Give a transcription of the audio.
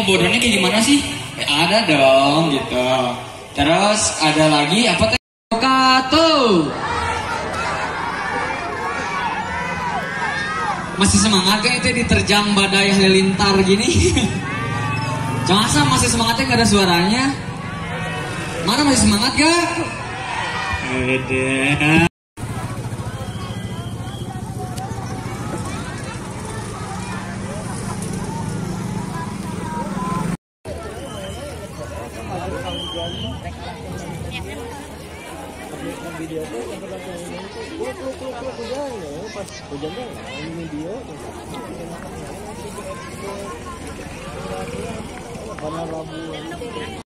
bodohnya kayak gimana sih? Ada dong gitu. Terus ada lagi apa teh? Kato. Masih semangat gak itu diterjang badai halilintar gini? Jangan masih semangatnya gak ada suaranya. Mana masih semangat gak? Udah. Video tuh hujan ya, pas hujan tuh ini video warna labu.